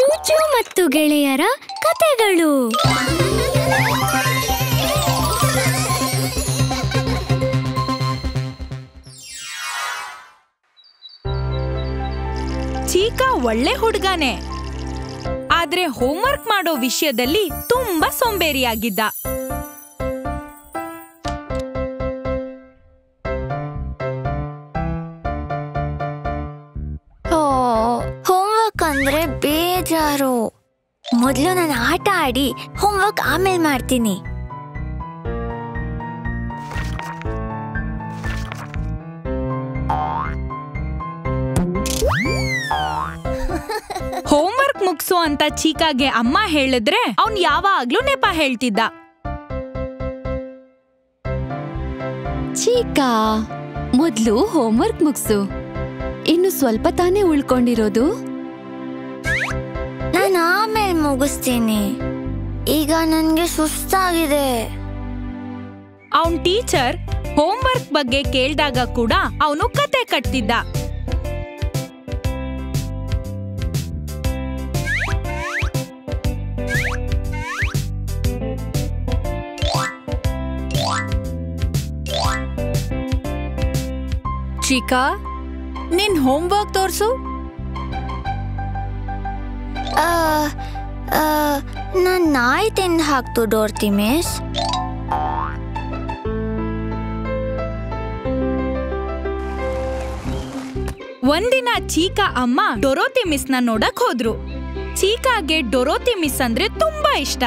ಚೂಚು ಮತ್ತು ಗೆಳೆಯರ ಕತೆಗಳು. ಚೀಕಾ ಒಳ್ಳೆ ಹುಡುಗನೇ, ಆದ್ರೆ ಹೋಮ್ವರ್ಕ್ ಮಾಡೋ ವಿಷಯದಲ್ಲಿ ತುಂಬಾ ಸೋಂಬೇರಿಯಾಗಿದ್ದ. ಹೋಮ್ವರ್ಕ್ ಅಂದ್ರೆ ಬೇಜಾರು. ಮೊದಲು ನಾನು ಆಟ ಆಡಿ ಹೋಮ್ವರ್ಕ್ ಆಮೇಲೆ ಮಾಡ್ತೀನಿ. ಹೋಮ್ವರ್ಕ್ ಮುಗ್ಸು ಅಂತ ಚೀಕಾಗೆ ಅಮ್ಮ ಹೇಳಿದ್ರೆ ಅವನ್ ಯಾವಾಗ್ಲೂ ನೆಪ ಹೇಳ್ತಿದ್ದ. ಚೀಕಾ, ಮೊದ್ಲು ಹೋಮ್ವರ್ಕ್ ಮುಗ್ಸು. ಇನ್ನು ಸ್ವಲ್ಪ ತಾನೇ ಉಳ್ಕೊಂಡಿರೋದು. ನಾನು ಆಮೇಲೆ ಮುಗಿಸ್ತೀನಿ, ಈಗ ನನ್ಗೆ ಸುಸ್ತಾಗಿದೆ. ಅವನ್ ಟೀಚರ್ ಹೋಮ್ವರ್ಕ್ ಬಗ್ಗೆ ಕೇಳ್ದಾಗ ಕೂಡ ಅವನು ಕತೆ ಕಟ್ತಿದ್ದ. ಚೀಕಾ, ನಿನ್ ಹೋಮ್ವರ್ಕ್ ತೋರ್ಸು. ನಾನ್ ನಾಯಿ ತಿಂದು ಹಾಕ್ತು ಡೋರ್ತಿ ಮಿಸ್. ಒಂದಿನ ಚೀಕಾ ಅಮ್ಮ ಡೊರೋತಿ ಮಿಸ್ನ ನೋಡಕ್ ಹೋದ್ರು. ಚೀಕಾಗೆ ಡೊರೋತಿ ಮಿಸ್ ಅಂದ್ರೆ ತುಂಬಾ ಇಷ್ಟ.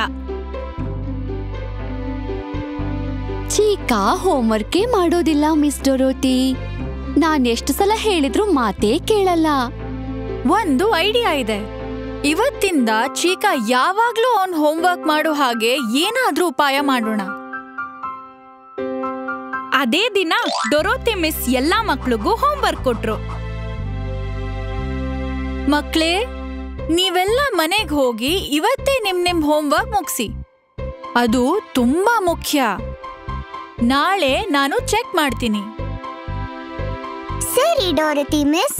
ಚೀಕಾ ಹೋಮ್ವರ್ಕೇ ಮಾಡೋದಿಲ್ಲ ಮಿಸ್ ಡೊರೋತಿ. ನಾನ್ ಎಷ್ಟು ಸಲ ಹೇಳಿದ್ರು ಮಾತೇ ಕೇಳಲ್ಲ. ಒಂದು ಐಡಿಯಾ ಇದೆ. ಇವತ್ತಿಂದ ಚೀಕಾ ಯಾವಾಗ್ಲೂ ಅವನ್ ಹೋಮ್ವರ್ಕ್ ಮಾಡೋ ಹಾಗೆ ಏನಾದ್ರೂ ಉಪಾಯ ಮಾಡೋಣ. ಅದೇ ದಿನ ಡೊರೋತಿ ಮಿಸ್ ಎಲ್ಲಾ ಮಕ್ಳಿಗೂ ಹೋಮ್ವರ್ಕ್ ಕೊಟ್ರು. ಮಕ್ಳೇ, ನೀವೆಲ್ಲ ಮನೆಗ್ ಹೋಗಿ ಇವತ್ತೇ ನಿಮ್ ಹೋಮ್ವರ್ಕ್ ಮುಗಿಸಿ. ಅದು ತುಂಬಾ ಮುಖ್ಯ. ನಾಳೆ ನಾನು ಚೆಕ್ ಮಾಡ್ತೀನಿ. ಸರಿ ಡೋರತಿ ಮಿಸ್.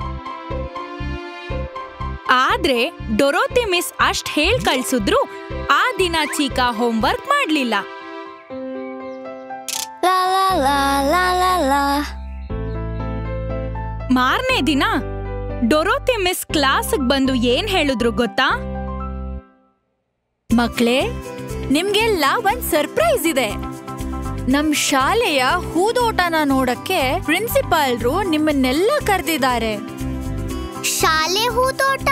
ಆದ್ರೆ ಡೊರೋತಿ ಮಿಸ್ ಅಷ್ಟ್ ಹೇಳ್ ಕಳ್ಸಿದ್ರು ಆ ದಿನ ಚೀಕಾ ಹೋಮ್ವರ್ಕ್ ಮಾಡ್ಲಿಲ್ಲ. ಮಾರನೇ ದಿನ ಡೊರೋತಿ ಮಿಸ್ ಕ್ಲಾಸ್ಗೆ ಬಂದು ಏನ್ ಹೇಳಿದ್ರು ಗೊತ್ತಾ? ಮಕ್ಳೇ, ನಿಮ್ಗೆಲ್ಲ ಒಂದ್ ಸರ್ಪ್ರೈಸ್ ಇದೆ. ನಮ್ ಶಾಲೆಯ ಹೂದೋಟನ ನೋಡಕ್ಕೆ ಪ್ರಿನ್ಸಿಪಾಲ್ರು ನಿಮ್ಮನ್ನೆಲ್ಲ ಕರೆದಿದ್ದಾರೆ. ಶಾಲೆ ಹೂದೋಟ?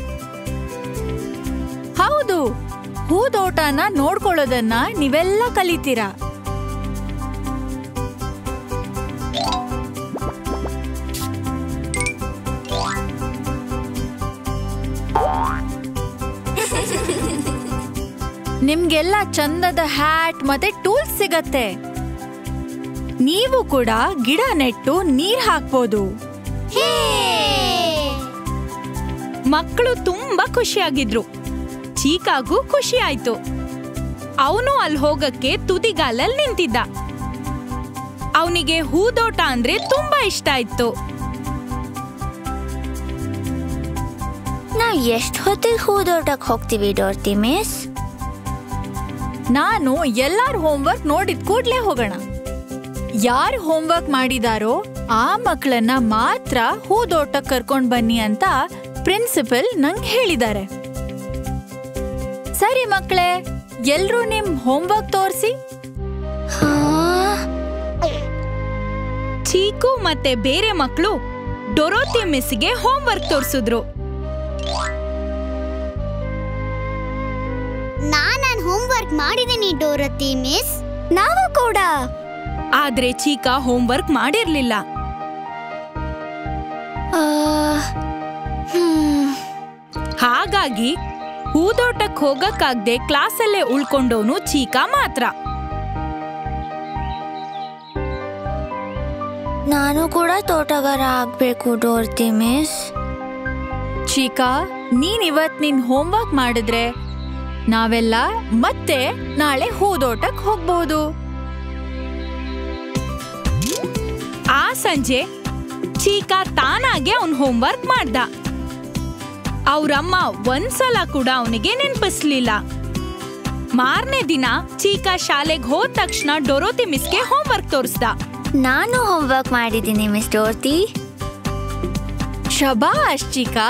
ಹೌದು, ಹೂದೋಟನ ನೋಡ್ಕೊಳ್ಳೋದನ್ನ ನೀವೆಲ್ಲ ಕಲಿತೀರಾ. ನಿಮ್ಗೆಲ್ಲ ಚಂದದ ಹ್ಯಾಟ್ ಮತ್ತೆ ಟೂಲ್ಸ್ ಸಿಗತ್ತೆ. ನೀವು ಕೂಡ ಗಿಡ ನೆಟ್ಟು ನೀರ್ ಹಾಕ್ಬೋದು. ಮಕ್ಕಳು ತುಂಬಾ ಖುಷಿಯಾಗಿದ್ರು. ಚೀಕಾಗೂ ಖುಷಿ ಆಯ್ತು. ಅವನು ಅಲ್ಲಿ ಹೋಗಕ್ಕೆ ತುದಿಗಾಲಲ್ಲಿ ನಿಂತಿದ್ದ. ಅವನಿಗೆ ಹೂದೋಟ ಅಂದ್ರೆ ತುಂಬಾ ಇಷ್ಟ ಆಯ್ತು. ನಾವ್ ಎಷ್ಟ್ ಹೊತ್ತಿಗೆ ಹೂದೋಟಕ್ಕೆ ಹೋಗ್ತೀವಿ ಡೋರ್ತಿ ಮಿಸ್? ನಾನು ಎಲ್ಲಾರ್ ಹೋಮ್ವರ್ಕ್ ನೋಡಿದ ಕೂಡ್ಲೇ ಹೋಗೋಣ. ಯಾರು ಹೋಮ್ವರ್ಕ್ ಮಾಡಿದಾರೋ ಆ ಮಕ್ಕಳನ್ನ ಮಾತ್ರ ಹೂದೋಟಕ್ಕೆ ಕರ್ಕೊಂಡ್ ಬನ್ನಿ ಅಂತ ಪ್ರಿನ್ಸಿಪಲ್ ನಂಗೆ ಹೇಳಿದ್ದಾರೆ. ಸರಿ ಮಕ್ಕಳೇ, ಎಲ್ರೂ ನಿಮ್ ಹೋಮ್ವರ್ಕ್ ತೋರಿಸಿ. ಚೀಕು ಮತ್ತೆ ಬೇರೆ ಮಕ್ಕಳು ಡೊರೋತಿ ಮಿಸ್ಗೆ ಹೋಮ್ವರ್ಕ್ ತೋರಿಸಿದ್ರು. ನಾನ್ ಹೋಮ್ವರ್ಕ್ ಮಾಡಿದ್ದೀನಿ ಡೋರತಿ ಮಿಸ್. ನಾವು ಕೂಡ. ಆದ್ರೆ ಚೀಕಾ ಹೋಮ್ವರ್ಕ್ ಮಾಡಿರ್ಲಿಲ್ಲ. ಹಾಗಾಗಿ ಹೂದೋಟಕ್ಕೆ ಹೋಗಕ್ಕಾಗ್ದೆ ಕ್ಲಾಸಲ್ಲೇ ಉಳ್ಕೊಂಡವನು ಚೀಕಾ ಮಾತ್ರ. ನಾನು ಕೂಡ ತೋಟಗಾರ ಆಗ್ಬೇಕು ಡೋರ್ತಿ ಮಿಸ್. ಚೀಕಾ, ನೀನ್ ಇವತ್ ನಿನ್ ಹೋಮ್ವರ್ಕ್ ಮಾಡಿದ್ರೆ ನಾವೆಲ್ಲ ಮತ್ತೆ ನಾಳೆ ಹೂದೋಟಕ್ಕೆ ಹೋಗ್ಬಹುದು. ಆ ಸಂಜೆ ಚೀಕಾ ತಾನಾಗೆ ಅವನ್ ಹೋಮ್ವರ್ಕ್ ಮಾಡ್ದ. ಅವ್ರಮ್ಮ ಒಂದ್ಸಲ ಕೂಡ ಅವನಿಗೆ ನೆನ್ಪಿಸ್ಲಿಲ್ಲ. ಮಾರನೇ ದಿನ ಚೀಕಾ ಶಾಲೆಗೆ ಹೋದ ತಕ್ಷಣ ಡೊರೋತಿ ಮಿಸ್ಗೆ ಹೋಮ್ವರ್ಕ್ ತೋರಿಸ್ದ. ನಾನು ಹೋಮ್ವರ್ಕ್ ಮಾಡಿದ್ದೀನಿ ಮಿಸ್ ಡೋರ್ತಿ. ಶಬಾಷ್ ಚೀಕಾ,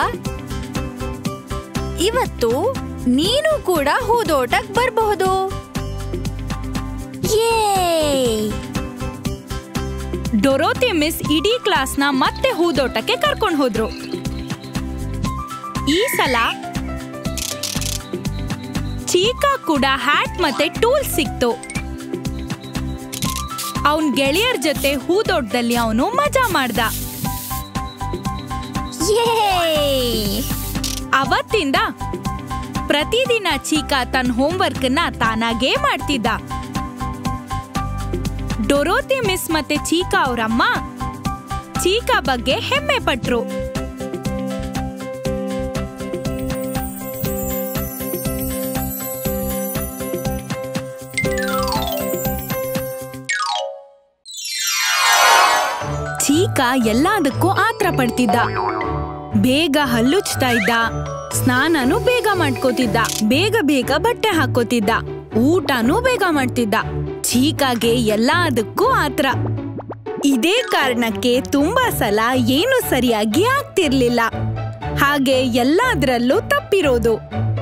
ಇವತ್ತು ನೀನು ಕೂಡ ಹೂದೋಟಕ್ ಬರಬಹುದು. ಡೊರೋತಿ ಮಿಸ್ ಇಡೀ ಕ್ಲಾಸ್ನ ಮತ್ತೆ ಹೂದೋಟಕ್ಕೆ ಕರ್ಕೊಂಡು ಹೋದ್ರು. ಈ ಸಲ ಚೀಕಾ ಕೂಡ ಹ್ಯಾಟ್ ಮತ್ತೆ ಟೂಲ್ ಸಿಕ್ತು. ಅವನ್ ಗೆಳೆಯರ ಜೊತೆ ಹೂದೋಟದಲ್ಲಿ ಅವನು ಮಜಾ ಮಾಡ್ದ. ಅವತ್ತಿಂದ ಪ್ರತಿದಿನ ಚೀಕಾ ತನ್ನ ಹೋಮ್ವರ್ಕ್ ನ ತಾನಾಗೇ ಮಾಡ್ತಿದ್ದ. ಡೊರೋತಿ ಮಿಸ್ ಮತ್ತೆ ಚೀಕಾ ಅವರಮ್ಮ ಚೀಕಾ ಬಗ್ಗೆ ಹೆಮ್ಮೆ ಪಟ್ರು. ಚೀಕಾ ಎಲ್ಲದಕ್ಕೂ ಆತ್ರ ಪಡ್ತಿದ್ದ. ಬೇಗ ಹಲ್ಲುಚ್ತಾ ಇದ್ದ, ಸ್ನಾನನೂ ಬೇಗ ಮಾಡ್ಕೋತಿದ್ದ, ಬೇಗ ಬೇಗ ಬಟ್ಟೆ ಹಾಕೋತಿದ್ದ, ಊಟನೂ ಬೇಗ ಮಾಡ್ತಿದ್ದ. ಚೀಕಾಗೆ ಎಲ್ಲದಕ್ಕೂ ಆತ್ರ. ಇದೇ ಕಾರಣಕ್ಕೆ ತುಂಬಾ ಸಲ ಏನು ಸರಿಯಾಗಿ ಆಗ್ತಿರ್ಲಿಲ್ಲ. ಹಾಗೆ ಎಲ್ಲದರಲ್ಲೂ ತಪ್ಪಿರೋದು.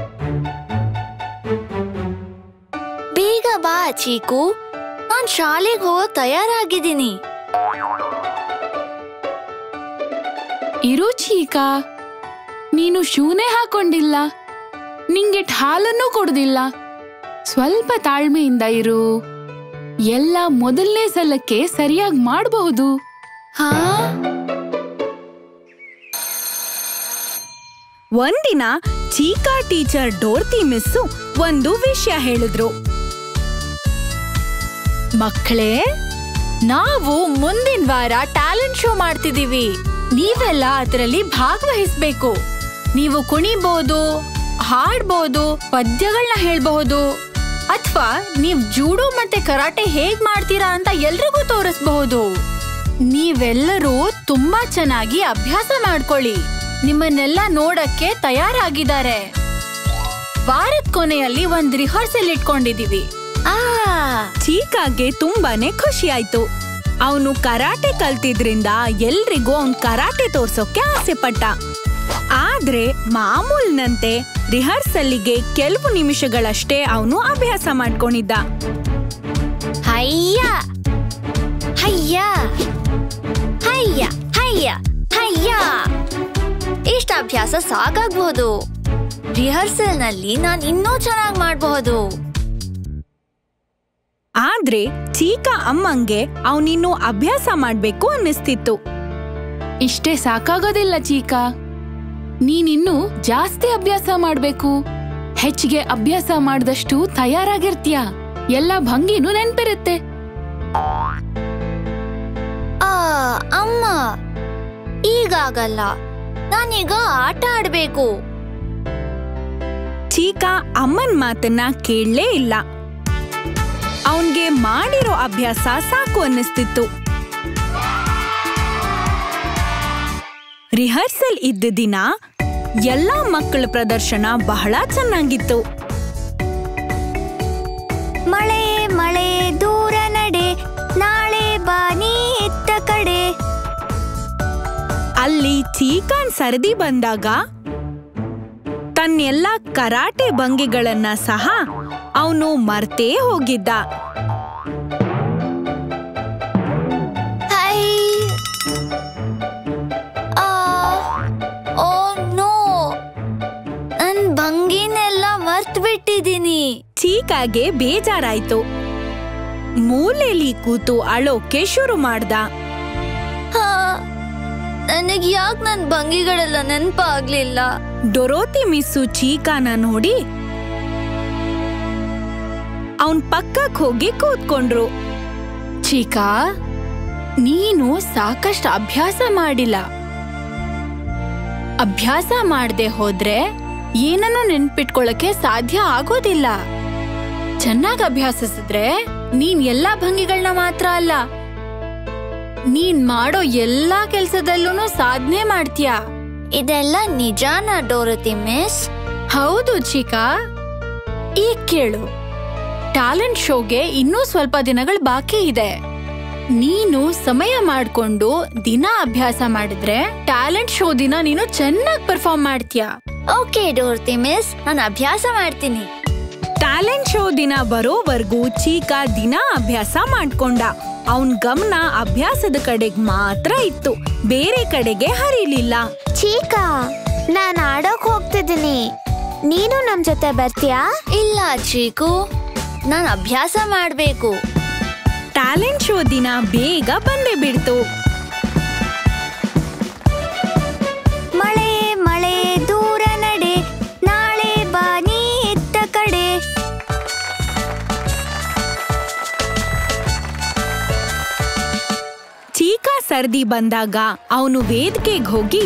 ಬೇಗ ಬಾ ಚೀಕು, ನಾನ್ ಶಾಲೆಗೆ ಹೋಗಕ್ ತಯಾರಾಗಿದ್ದೀನಿ. ಇರು ಚೀಕಾ, ನೀನು ಶೂನೇ ಹಾಕೊಂಡಿಲ್ಲ, ನಿಂಗೆ ಹಾಲನ್ನೂ ಕೊಡುದಿಲ್ಲ. ಸ್ವಲ್ಪ ತಾಳ್ಮೆಯಿಂದ ಇರು, ಎಲ್ಲ ಮೊದಲನೇ ಸಲಕ್ಕೆ ಸರಿಯಾಗಿ ಮಾಡಬಹುದು. ಒಂದಿನ ಚೀಕಾ ಟೀಚರ್ ಡೋರ್ತಿ ಮಿಸ್ಸು ಒಂದು ವಿಷಯ ಹೇಳಿದ್ರು. ಮಕ್ಕಳೇ, ನಾವು ಮುಂದಿನ ವಾರ ಟ್ಯಾಲೆಂಟ್ ಶೋ ಮಾಡ್ತಿದೀವಿ. ನೀವೆಲ್ಲ ಅದರಲ್ಲಿ ಭಾಗವಹಿಸ್ಬೇಕು. ನೀವು ಕುಣಿಬಹುದು, ಹಾಡ್ಬಹುದು, ಪದ್ಯಗಳನ್ನ ಹೇಳ್ಬಹುದು, ಅಥವಾ ನೀವ್ ಜೂಡೋ ಮತ್ತೆ ಕರಾಟೆ ಹೇಗ್ ಮಾಡ್ತೀರಾ ಅಂತ ಎಲ್ರಿಗೂ ತೋರಿಸಬಹುದು. ನೀವೆಲ್ಲರೂ ತುಂಬಾ ಚೆನ್ನಾಗಿ ಅಭ್ಯಾಸ ಮಾಡ್ಕೊಳ್ಳಿ. ನಿಮ್ಮನ್ನೆಲ್ಲ ನೋಡಕ್ಕೆ ತಯಾರಾಗಿದ್ದಾರೆ. ವಾರದ ಕೊನೆಯಲ್ಲಿ ಒಂದ್ ರಿಹರ್ಸಲ್ ಇಟ್ಕೊಂಡಿದೀವಿ. ಚೀಕಾಗೆ ತುಂಬಾನೇ ಖುಷಿ ಆಯ್ತು. ಅವನು ಕರಾಟೆ ಕಲ್ತಿದ್ರಿಂದ ಎಲ್ರಿಗೂ ಅವನ್ ಕರಾಟೆ ತೋರ್ಸೋಕೆ ಆಸೆ ಪಟ್ಟ. ಆದ್ರೆ ಮಾಮೂಲಿನಂತೆ ರಿಹರ್ಸಲ್ಲಿಗೆ ಕೆಲವು ನಿಮಿಷಗಳಷ್ಟೇ ಅವನು ಅಭ್ಯಾಸ ಮಾಡ್ಕೊಂಡಿದ್ದ. ಹಯ್ಯ ಹಯ್ಯ ಹಯ್ಯ ಹಯ್ಯ ಹಯ್ಯ, ಇಷ್ಟ ಅಭ್ಯಾಸ ಸಾಕಾಗಬಹುದು. ರಿಹರ್ಸಲ್ ನಲ್ಲಿ ನಾನ್ ಇನ್ನೂ ಚೆನ್ನಾಗಿ ಮಾಡಬಹುದು. ಆದ್ರೆ ಚೀಕಾ ಅಮ್ಮಂಗೆ ಅವನಿನ್ನೂ ಅಭ್ಯಾಸ ಮಾಡ್ಬೇಕು ಅನ್ನಿಸ್ತಿತ್ತು. ಇಷ್ಟೇ ಸಾಕಾಗೋದಿಲ್ಲ ಚೀಕಾ, ನೀನಿನ್ನೂ ಜಾಸ್ತಿ ಅಭ್ಯಾಸ ಮಾಡ್ಬೇಕು. ಹೆಚ್ಚಿಗೆ ಅಭ್ಯಾಸ ಮಾಡಿದಷ್ಟು ತಯಾರಾಗಿರ್ತೀಯ, ಎಲ್ಲ ಭಂಗಿನೂ ನೆನ್ಪಿರುತ್ತೆ. ಅಮ್ಮ, ಈಗಾಗಲ್ಲ, ನಾನೀಗ ಆಟ ಆಡ್ಬೇಕು. ಚೀಕಾ ಅಮ್ಮನ್ ಮಾತನ್ನ ಕೇಳಲೇ ಇಲ್ಲ. ಅವನ್ಗೆ ಮಾಡಿರೋ ಅಭ್ಯಾಸ ಸಾಕು ಅನ್ನಿಸ್ತಿತ್ತು. ರಿಹರ್ಸಲ್ ಇದ್ದ ದಿನ ಎಲ್ಲಾ ಮಕ್ಕಳ ಪ್ರದರ್ಶನ ಬಹಳ ಚೆನ್ನಾಗಿತ್ತು. ಮಳೆ ಮಳೆ ದೂರ ನಡೆ, ನಾಳೆ ಬಾನಿ ಇತ್ತ ಕಡೆ. ಅಲ್ಲಿ ಚೀಕಾನ್ ಸರದಿ ಬಂದಾಗ ತನ್ನೆಲ್ಲ ಕರಾಟೆ ಭಂಗಿಗಳನ್ನ ಸಹ ಅವನು ಮರ್ತೇ ಹೋಗಿದ್ದ. ನನ್ ಭಂಗಿನೆಲ್ಲ ಮರ್ತ್ ಬಿಟ್ಟಿದ್ದೀನಿ. ಚೀಕಾಗೆ ಬೇಜಾರಾಯ್ತು. ಮೂಲೆಯಲ್ಲಿ ಕೂತು ಅಳೋಕೆ ಶುರು ಮಾಡ್ದ. ನನಗ್ ಯಾಕೆ ನನ್ ಭಂಗಿಗಳೆಲ್ಲ ನೆನಪಾಗ್ಲಿಲ್ಲ. ಡೊರೋತಿ ಮಿಸ್ಸು ಚೀಕಾನ ನೋಡಿ ಅವನ್ ಪಕ್ಕಕ್ ಹೋಗಿ ಕೂತ್ಕೊಂಡ್ರು. ಚೀಕಾ, ನೀನು ಸಾಕಷ್ಟು ಅಭ್ಯಾಸ ಮಾಡಿಲ್ಲ. ಅಭ್ಯಾಸ ಮಾಡದೆ ಹೋದ್ರೆ ಏನನ್ನೂ ನೆನ್ಪಿಟ್ಕೊಳ್ಳಕ್ಕೆ ಸಾಧ್ಯ ಆಗೋದಿಲ್ಲ. ಚೆನ್ನಾಗಿ ಅಭ್ಯಾಸಿಸಿದ್ರೆ ನೀನ್ ಎಲ್ಲಾ ಭಂಗಿಗಳನ್ನ ಮಾತ್ರ ಅಲ್ಲ, ನೀನ್ ಮಾಡೋ ಎಲ್ಲಾ ಕೆಲ್ಸದಲ್ಲೂ ಸಾಧನೆ ಮಾಡ್ತೀಯ. ಇದೆಲ್ಲ ನಿಜಾನಾ ಡೋರತಿ ಮಿಸ್? ಹೌದು ಚಿಕಾ. ಈಗ ಕೇಳು, ಟ್ಯಾಲೆಂಟ್ ಶೋಗೆ ಇನ್ನೂ ಸ್ವಲ್ಪ ದಿನಗಳು ಬಾಕಿ ಇದೆ. ನೀನು ಸಮಯ ಮಾಡ್ಕೊಂಡು ದಿನ ಅಭ್ಯಾಸ ಮಾಡಿದ್ರೆ ಟ್ಯಾಲೆಂಟ್ ಶೋ ದಿನ ನೀನು ಚೆನ್ನಾಗಿ ಪರ್ಫಾರ್ಮ್ ಮಾಡ್ತೀಯ. ಓಕೆ ಡೋರತಿ ಮಿಸ್, ನಾನು ಅಭ್ಯಾಸ ಮಾಡ್ತೀನಿ. ಟ್ಯಾಲೆಂಟ್ ಶೋ ದಿನ ಬರೋವರೆಗೂ ಚೀಕಾ ದಿನ ಅಭ್ಯಾಸ ಮಾಡ್ಕೊಂಡ. ಅವನ್ ಗಮನ ಅಭ್ಯಾಸದ ಕಡೆಗ್ ಮಾತ್ರ ಇತ್ತು, ಬೇರೆ ಕಡೆಗೆ ಹರಿಲಿಲ್ಲ. ಚೀಕಾ, ನಾನ್ ಆಡೋಕ್ ಹೋಗ್ತಿದ್ದೀನಿ, ನೀನು ನಮ್ ಜೊತೆ ಬರ್ತೀಯಾ? ಇಲ್ಲ ಚೀಕು, ನಾನ್ ಅಭ್ಯಾಸ ಮಾಡ್ಬೇಕು. ಟ್ಯಾಲೆಂಟ್ ಶೋ ದಿನ ಬೇಗ ಬಂದೇ ಬಿಡ್ತು. ಮಳೆ ಮಳೆ ದೂರ ನಡೆ, ನಾಳೆ ಬಾನಿ ಎತ್ತ ಕಡೆ. ಚೀಕಾ ಸರ್ದಿ ಬಂದಾಗ ಅವನು ವೇದಿಕೆಗೆ ಹೋಗಿ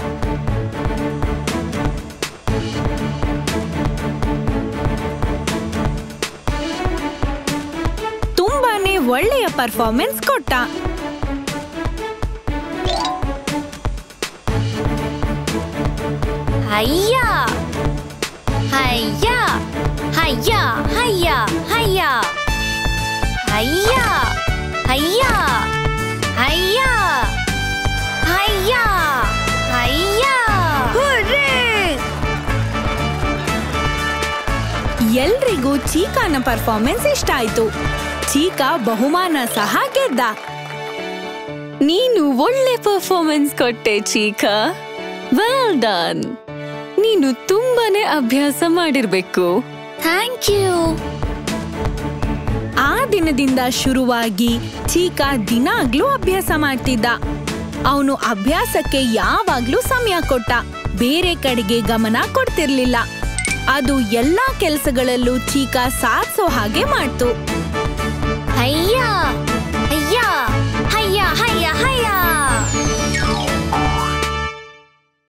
ತುಂಬಾನೇ ಒಳ್ಳೆಯ ಪರ್ಫಾರ್ಮೆನ್ಸ್ ಕೊಟ್ಟ. ಹಯ್ಯ ಹಯ್ಯ ಹಯ್ಯ ಹಯ್ಯ ಹಯ್ಯ ಹಯ್ಯ ಹಯ್ಯ ಹಯ್ಯ ಹಯ್ಯ ಹಯ್ಯ. ಎಲ್ರಿಗೂ ಚೀಕಾನ ಪರ್ಫಾರ್ಮೆನ್ಸ್ ಇಷ್ಟ ಆಯ್ತು. ಚೀಕಾ ಬಹುಮಾನ ಸಹ ಗೆದ್ದ. ನೀನು ಒಳ್ಳೆ ಪರ್ಫಾರ್ಮೆನ್ಸ್ ಕೊಟ್ಟೆ ಚೀಕಾ, ವೆಲ್ ಡನ್. ನೀನು ತುಂಬಾನೇ ಅಭ್ಯಾಸ ಮಾಡಿರ್ಬೇಕು. Thank you. ಆ ದಿನದಿಂದ ಶುರುವಾಗಿ ಚೀಕಾ ದಿನಾಗ್ಲೂ ಅಭ್ಯಾಸ ಮಾಡ್ತಿದ್ದ. ಅವನು ಅಭ್ಯಾಸಕ್ಕೆ ಯಾವಾಗ್ಲೂ ಸಮಯ ಕೊಟ್ಟ, ಬೇರೆ ಕಡೆಗೆ ಗಮನ ಕೊಡ್ತಿರ್ಲಿಲ್ಲ. ಅದು ಎಲ್ಲಾ ಕೆಲಸಗಳಲ್ಲೂ ಚೀಕಾ ಸಾಧಿಸೋ ಹಾಗೆ ಮಾಡ್ತು.